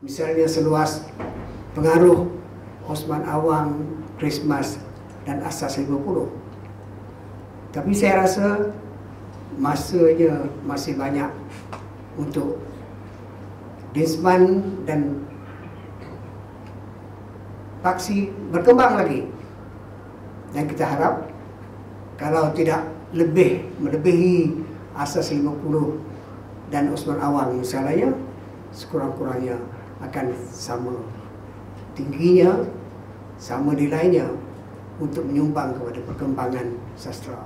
Misalnya seluas pengaruh Osman Awang, Christmas dan Asas 50. Tapi saya rasa masanya masih banyak untuk Desmond dan Paksi berkembang lagi. Dan kita harap kalau tidak melebihi Asas 50 dan Osman Awang misalnya, sekurang-kurangnya akan sama tingginya, sama nilainya untuk menyumbang kepada perkembangan sastra.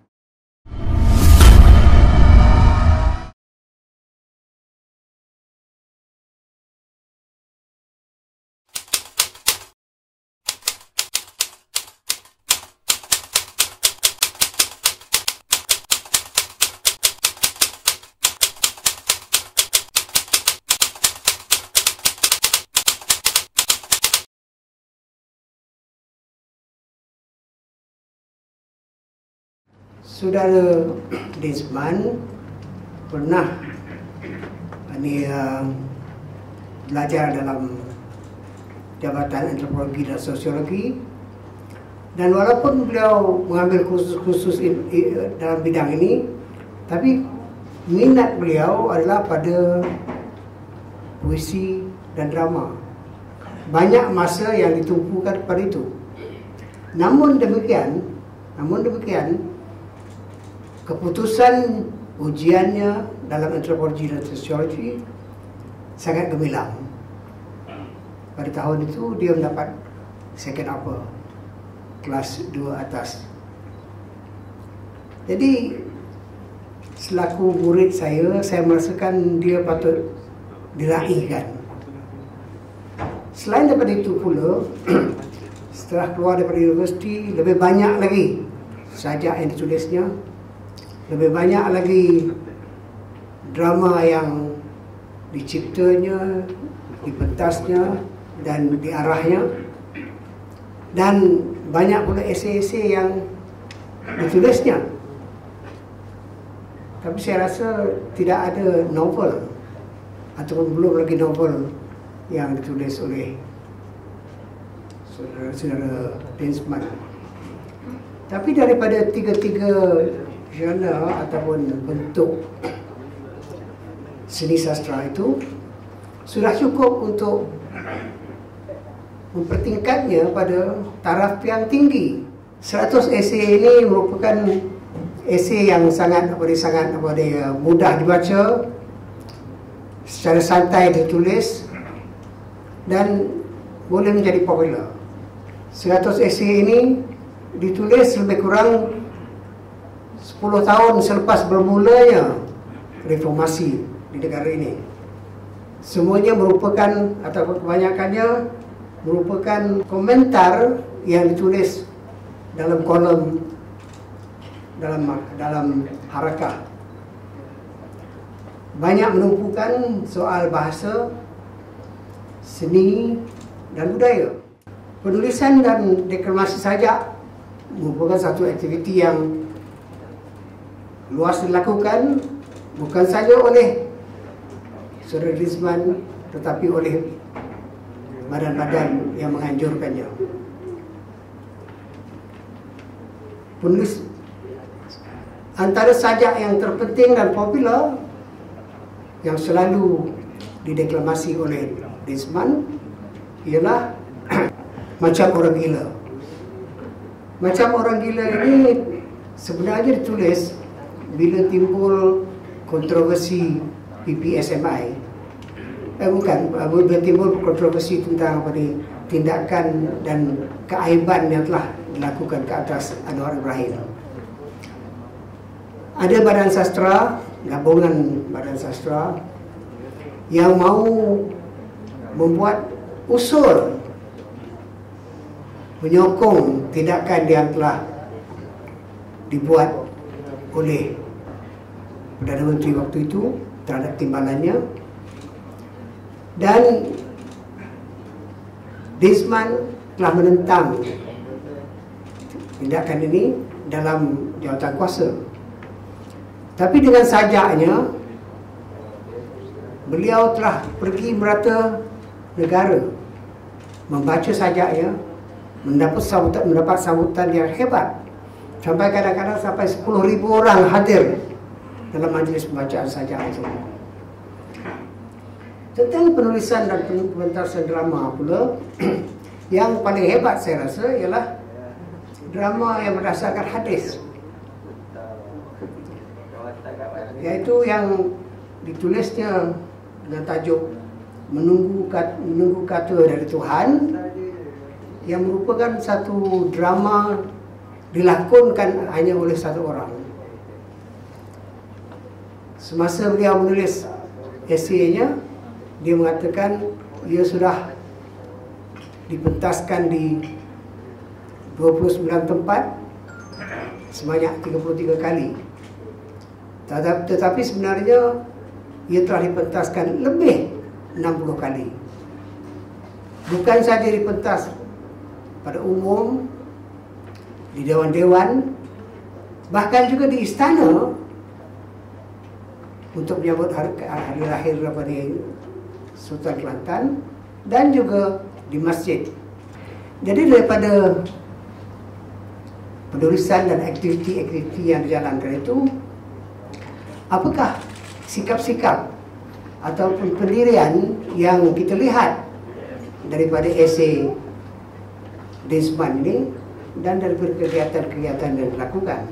Saudara Desmond pernah belajar dalam Jabatan Antropologi dan Sosiologi, dan walaupun beliau mengambil khusus dalam bidang ini, tapi minat beliau adalah pada puisi dan drama. Banyak masa yang ditumpukan pada itu. Namun demikian, keputusan ujiannya dalam antropologi dan sosiologi sangat gemilang. Pada tahun itu dia mendapat second upper, kelas 2 atas. Jadi selaku murid saya merasakan dia patut diraihkan. Selain daripada itu pula, setelah keluar daripada universiti, lebih banyak lagi sajak yang ditulisnya, lebih banyak lagi drama yang diciptanya, dipentasnya dan diarahnya, dan banyak pula esei-esei yang ditulisnya. Tapi saya rasa tidak ada novel ataupun belum lagi novel yang ditulis oleh saudara Desmond. Tapi daripada tiga-tiga genre ataupun bentuk seni sastra itu sudah cukup untuk mempertingkatnya pada taraf yang tinggi. 100 esei ini merupakan esei yang sangat mudah dibaca, secara santai ditulis dan boleh menjadi popular. 100 esei ini ditulis lebih kurang 10 tahun selepas bermulanya reformasi di negara ini. Semuanya merupakan, atau kebanyakannya merupakan komentar yang ditulis dalam kolom dalam Harakah. Banyak menumpukan soal bahasa, seni dan budaya. Penulisan dan deklamasi sajak merupakan satu aktiviti yang luas dilakukan bukan saja oleh saudara Desmond, tetapi oleh badan-badan yang menganjurkannya. Penulis antara sajak yang terpenting dan popular yang selalu dideklamasi oleh Desmond ialah Macam Orang Gila. Macam Orang Gila ini sebenarnya ditulis bila timbul kontroversi PPSMI. Bila timbul kontroversi tentang tindakan dan keaiban yang telah dilakukan ke atas Anwar Ibrahim. Ada badan sastra, gabungan badan sastra yang mahu membuat usul menyokong tindakan yang telah dibuat oleh Perdana Menteri waktu itu terhadap timbalannya, dan Desmond telah menentang tindakan ini dalam jawatan kuasa. Tapi dengan sajaknya beliau telah pergi merata negara membaca sajaknya, mendapat sambutan yang hebat. Sampai kadang-kadang sampai 10.000 orang hadir dalam majlis pembacaan sajak itu. Tentang penulisan dan pementasan drama pula, yang paling hebat saya rasa ialah drama yang berdasarkan hadis, yaitu yang ditulisnya dengan tajuk menunggu kata dari Tuhan, yang merupakan satu drama dilakonkan hanya oleh satu orang. Semasa beliau menulis esainya, dia mengatakan ia sudah dipentaskan di 29 tempat sebanyak 33 kali. Tetapi sebenarnya ia telah dipentaskan lebih 60 kali. Bukan saja dipentas pada umum, di dewan-dewan, bahkan juga di istana untuk menyambut hari lahir daripada Sultan Kelantan, dan juga di masjid. Jadi daripada penulisan dan aktiviti-aktiviti yang dijalankan itu, apakah sikap-sikap ataupun pendirian yang kita lihat daripada esei Densman ini dan daripada kegiatan-kegiatan yang dilakukan?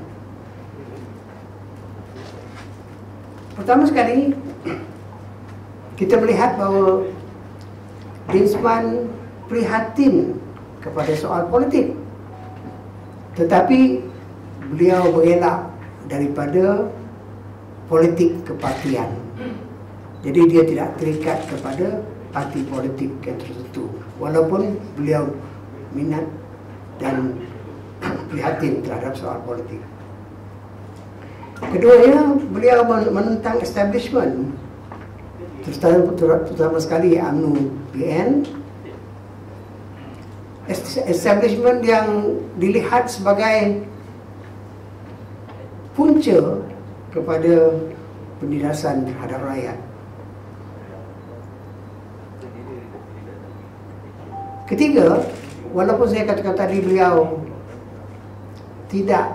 Pertama sekali, kita melihat bahawa Densman prihatin kepada soal politik, tetapi beliau mengelak daripada politik kepartian. Jadi dia tidak terikat kepada parti politik yang tertentu, walaupun beliau minat dan prihatin terhadap soal politik. Keduanya, beliau menentang establishment, terutama sekali UMNO BN, establishment yang dilihat sebagai punca kepada penindasan terhadap rakyat. Ketiga, walaupun saya katakan tadi beliau tidak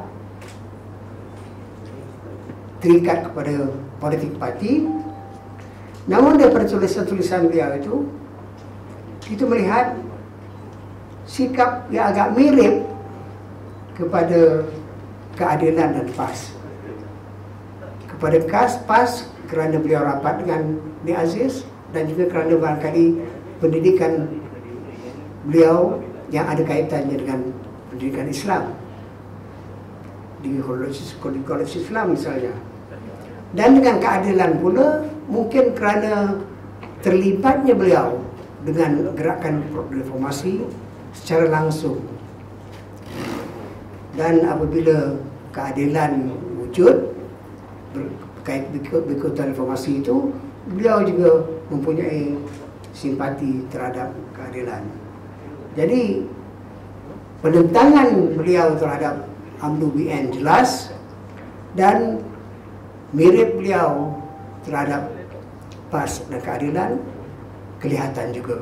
terikat kepada politik parti, namun daripada tulisan-tulisan beliau itu, kita melihat sikap yang agak mirip kepada keadilan dan PAS. Kepada PAS kerana beliau rapat dengan Nik Aziz, dan juga kerana barangkali pendidikan beliau yang ada kaitannya dengan pendidikan Islam di College Islam misalnya. Dan dengan keadilan pula, mungkin kerana terlibatnya beliau dengan gerakan reformasi secara langsung. Dan apabila keadilan wujud berkaitan reformasi itu, beliau juga mempunyai simpati terhadap keadilan. Jadi penentangan beliau terhadap UMNO BN jelas, dan mirip beliau terhadap PAS dan keadilan kelihatan juga.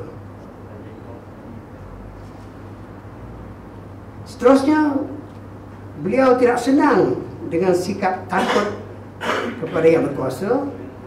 Seterusnya, beliau tidak senang dengan sikap takut kepada yang berkuasa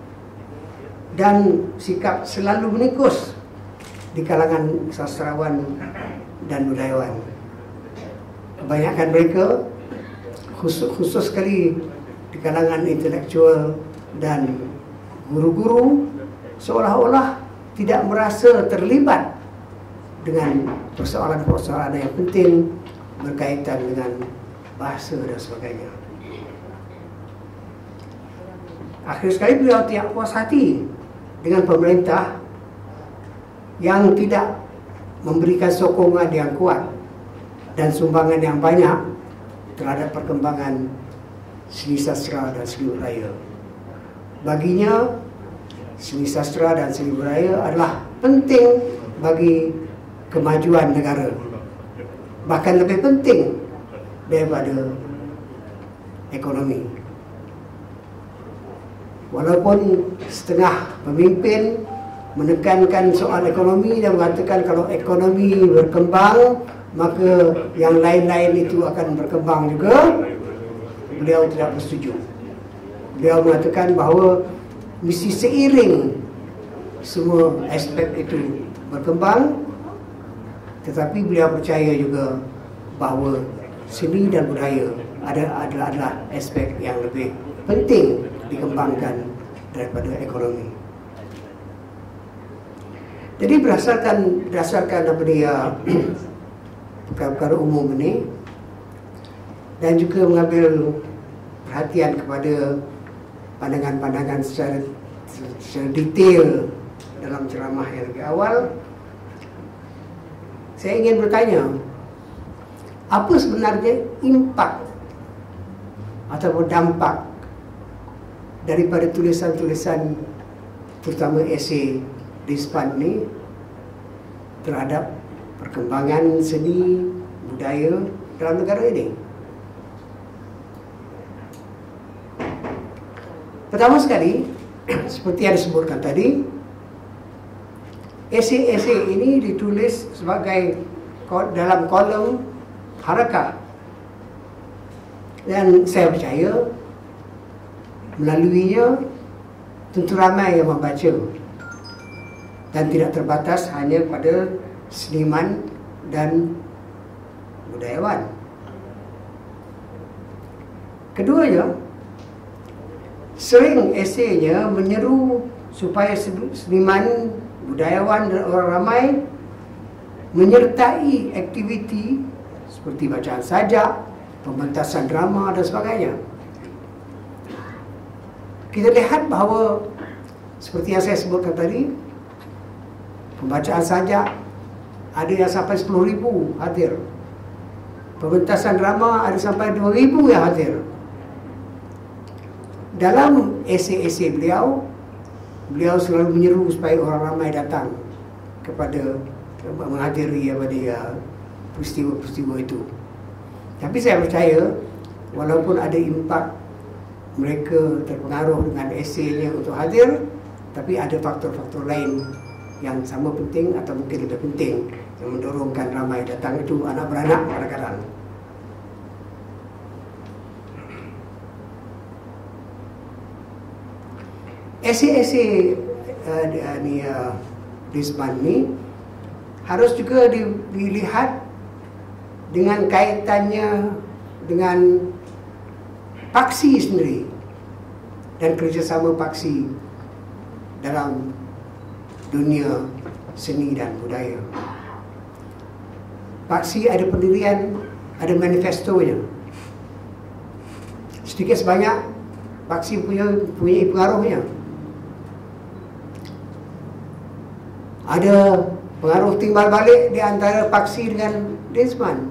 dan sikap selalu menikus di kalangan sastrawan dan budayawan. Kebanyakan mereka, khusus sekali di kalangan intelektual dan guru-guru, seolah-olah tidak merasa terlibat dengan persoalan-persoalan yang penting berkaitan dengan bahasa dan sebagainya. Akhir sekali beliau tidak puas hati dengan pemerintah yang tidak memberikan sokongan yang kuat dan sumbangan yang banyak terhadap perkembangan seni sastra dan seni budaya. Baginya, seni sastra dan seni budaya adalah penting bagi kemajuan negara, bahkan lebih penting daripada ekonomi. Walaupun setengah pemimpin menekankan soal ekonomi dan mengatakan kalau ekonomi berkembang maka yang lain-lain itu akan berkembang juga. Beliau tidak bersetuju. Beliau mengatakan bahawa mesti seiring semua aspek itu berkembang, tetapi beliau percaya juga bahawa seni dan budaya adalah aspek yang lebih penting dikembangkan daripada ekonomi. Jadi berdasarkan apa dia perkara-perkara umum ini, dan juga mengambil perhatian kepada pandangan-pandangan secara detail dalam ceramah yang lebih awal, saya ingin bertanya, apa sebenarnya impak ataupun dampak daripada tulisan-tulisan terutama esei Desmond ini terhadap perkembangan seni budaya dalam negara ini? Pertama sekali, seperti yang disebutkan tadi, esei-esei ini ditulis sebagai dalam kolom harakat, dan saya percaya melaluinya tentu ramai yang membaca dan tidak terbatas hanya pada seniman dan budayawan. Keduanya, sering eseinya menyeru supaya seniman, budayawan dan orang ramai menyertai aktiviti seperti bacaan sajak, pementasan drama dan sebagainya. Kita lihat bahawa seperti yang saya sebutkan tadi, pembacaan sajak ada yang sampai 10,000 hadir. Pementasan drama ada sampai 2,000 yang hadir. Dalam esei-esei beliau selalu menyeru supaya orang ramai datang kepada menghadiri peristiwa-peristiwa itu. Tapi saya percaya walaupun ada impak mereka terpengaruh dengan eseinya untuk hadir, tapi ada faktor-faktor lain yang sama penting atau mungkin lebih penting yang mendorongkan ramai datang, itu anak beranak kadang-kadang. Esei-esei Desmond ini harus juga dilihat dengan kaitannya dengan paksi sendiri dan kerjasama paksi dalam dunia seni dan budaya. Paksi ada pendirian, ada manifestonya. Sedikit sebanyak paksi punya pengaruhnya. Ada pengaruh timbal balik di antara paksi dengan Desmond.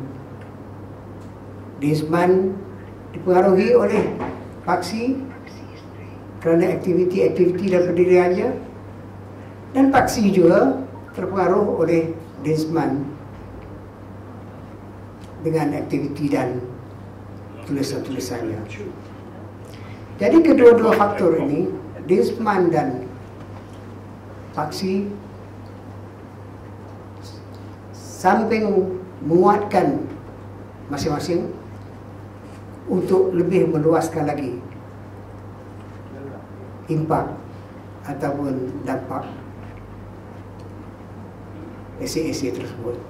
Desmond dipengaruhi oleh paksi kerana aktiviti-aktiviti dan pendiriannya, dan paksi juga terpengaruh oleh Desmond dengan aktiviti dan tulisan-tulisannya. Jadi kedua-dua faktor ini, Desmond dan paksi, samping menguatkan masing-masing untuk lebih meluaskan lagi impak ataupun dampak esei-esei tersebut.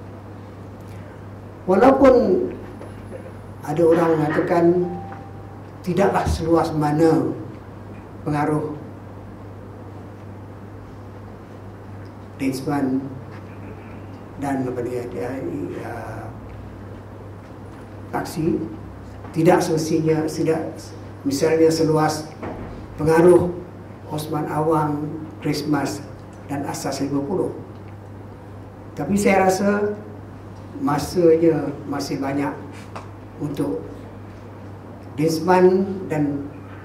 Walaupun ada orang mengatakan tidaklah seluas mana pengaruh Desmond dan paksi, tidak semestinya misalnya seluas pengaruh Osman Awang, Christmas dan Asas 50. Tapi saya rasa masanya masih banyak untuk Desmond dan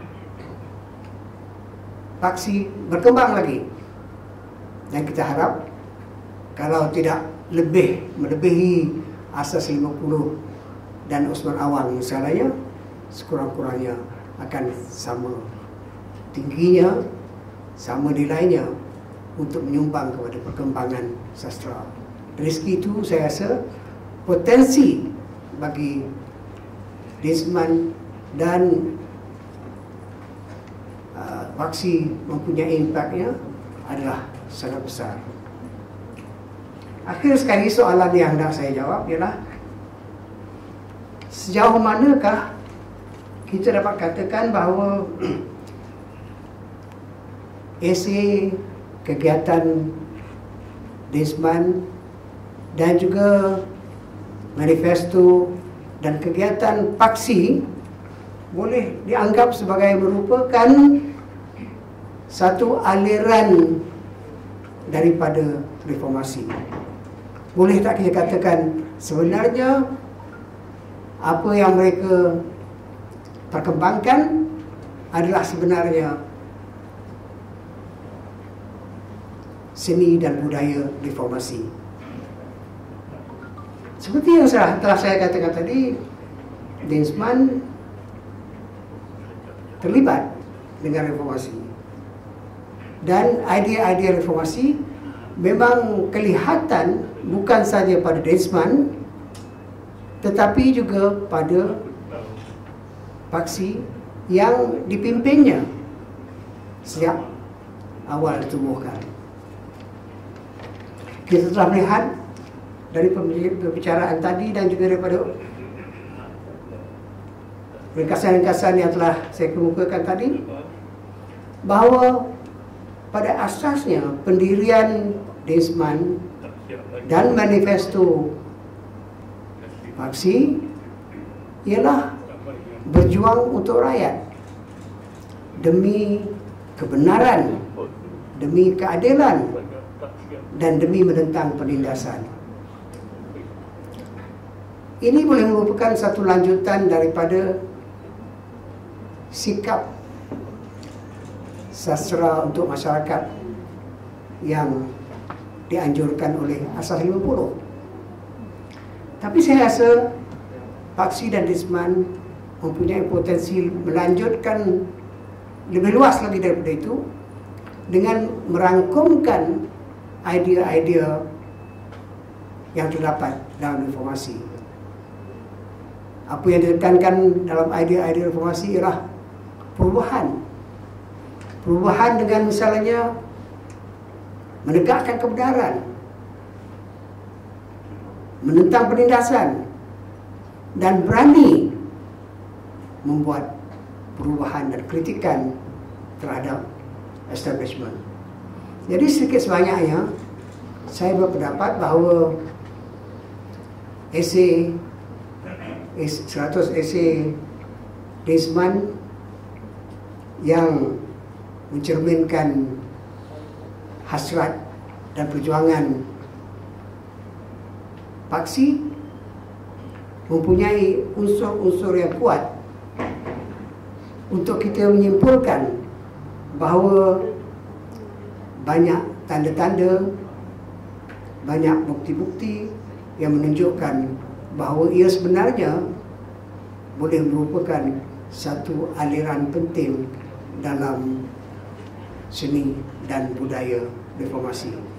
paksi berkembang lagi, dan kita harap kalau tidak melebihi Asas 50 dan Osman Awang misalnya, sekurang-kurangnya akan sama tingginya, sama nilainya untuk menyumbang kepada perkembangan sastra. Dari segi itu saya rasa potensi bagi Desmond dan Paksi mempunyai impaknya adalah sangat besar. Akhir sekali soalan yang hendak saya jawab ialah sejauh manakah kita dapat katakan bahawa esei, kegiatan Desmond dan juga manifesto dan kegiatan Paksi boleh dianggap sebagai merupakan satu aliran daripada reformasi. Boleh tak kita katakan sebenarnya apa yang mereka perkembangkan adalah sebenarnya seni dan budaya reformasi. Seperti yang telah saya katakan tadi, Desmond terlibat dengan reformasi. Dan idea-idea reformasi memang kelihatan bukan saja pada Desmond tetapi juga pada Paksi yang dipimpinnya sejak awal ditubuhkan. Kita telah melihat dari pembicaraan tadi dan juga daripada ringkasan-ringkasan yang telah saya kemukakan tadi, bahawa pada asasnya pendirian Desmond dan manifesto Paksi ialah berjuang untuk rakyat demi kebenaran, demi keadilan dan demi menentang penindasan. Ini boleh merupakan satu lanjutan daripada sikap sastra untuk masyarakat yang dianjurkan oleh Asas 50. Tapi saya rasa Paksi dan Desmond mempunyai potensi melanjutkan lebih luas lagi daripada itu dengan merangkumkan idea-idea yang terdapat dalam reformasi. Apa yang ditekankan dalam idea-idea reformasi ialah perubahan. Perubahan dengan misalnya menegakkan kebenaran, menentang penindasan, dan berani membuat perubahan dan kritikan terhadap establishment. Jadi sedikit sebanyaknya saya berpendapat bahawa 100 esei Desmond yang mencerminkan hasrat dan perjuangan Paksi mempunyai unsur-unsur yang kuat untuk kita menyimpulkan bahawa banyak tanda-tanda, banyak bukti-bukti yang menunjukkan bahawa ia sebenarnya boleh merupakan satu aliran penting dalam seni dan budaya reformasi.